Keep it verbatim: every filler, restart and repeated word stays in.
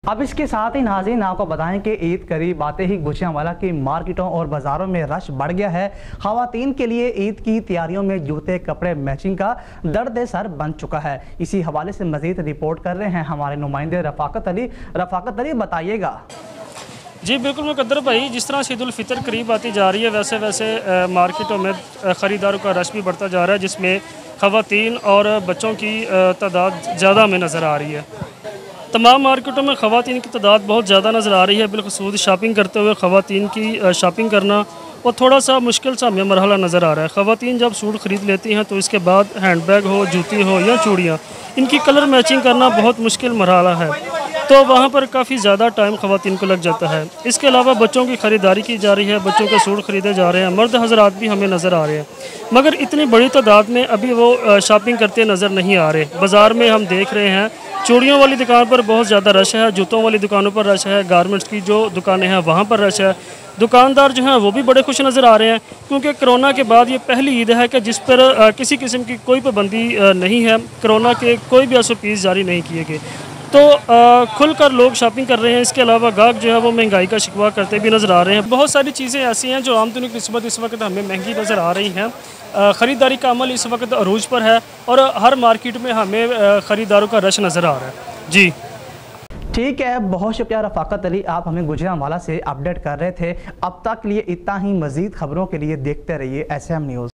अब इसके साथ ही नाज़रीन आपको बताएं कि ईद करीब आते ही गुजरांवाला की मार्केटों और बाज़ारों में रश बढ़ गया है। ख़वातीन के लिए ईद की तैयारियों में जूते कपड़े मैचिंग का दर्द सर बन चुका है। इसी हवाले से मज़ीद रिपोर्ट कर रहे हैं हमारे नुमाइंदे रफ़ाकत अली। रफ़ाकत अली, बताइएगा। जी बिल्कुल मुकद्दर भाई, जिस तरह से ईद उल फितर करीब आती जा रही है वैसे वैसे मार्केटों में ख़रीदारों का रश भी बढ़ता जा रहा है, जिसमें ख़वातीन और बच्चों की तादाद ज़्यादा हमें नज़र आ रही है। तमाम मार्केटों में ख़वातीन की तादाद बहुत ज़्यादा नज़र आ रही है। बिलखुसूस शॉपिंग करते हुए ख़वातीन की शॉपिंग करना वो थोड़ा सा मुश्किल सा हमें मरहला नज़र आ रहा है। ख़वातीन जब सूट ख़रीद लेती हैं तो इसके बाद हैंडबैग हो, जूती हो या चूड़ियाँ, इनकी कलर मैचिंग करना बहुत मुश्किल मरहला है, तो वहाँ पर काफ़ी ज़्यादा टाइम ख़वातीन को लग जाता है। इसके अलावा बच्चों की ख़रीदारी की जा रही है, बच्चों के सूट ख़रीदे जा रहे हैं, मर्द हज़रात भी हमें नज़र आ रहे हैं, मगर इतनी बड़ी तादाद में अभी वो शॉपिंग करते नज़र नहीं आ रहे। बाज़ार में हम देख रहे हैं चूड़ियों वाली दुकान पर बहुत ज़्यादा रश है, जूतों वाली दुकानों पर रश है, गारमेंट्स की जो दुकानें हैं वहाँ पर रश है। दुकानदार जो हैं वो भी बड़े खुश नज़र आ रहे हैं, क्योंकि कोरोना के बाद ये पहली ईद है कि जिस पर आ, किसी किस्म की कोई पाबंदी नहीं है। कोरोना के कोई भी एस ओ पीज़ जारी नहीं किए गए, तो खुलकर लोग शॉपिंग कर रहे हैं। इसके अलावा गाहक जो है वो महंगाई का शिकवा करते भी नज़र आ रहे हैं। बहुत सारी चीज़ें ऐसी हैं जो आमतौर की निस्बत इस वक्त हमें महंगी नज़र आ रही हैं। ख़रीदारी का अमल इस वक्त अरूज पर है और हर मार्केट में हमें ख़रीदारों का रश नज़र आ रहा है। जी ठीक है, बहुत शुक्रिया रफ़ाकत अली, आप हमें गुजरांवाला से अपडेट कर रहे थे। अब तक के लिए इतना ही। मज़ीद खबरों के लिए देखते रहिए एस एम न्यूज़।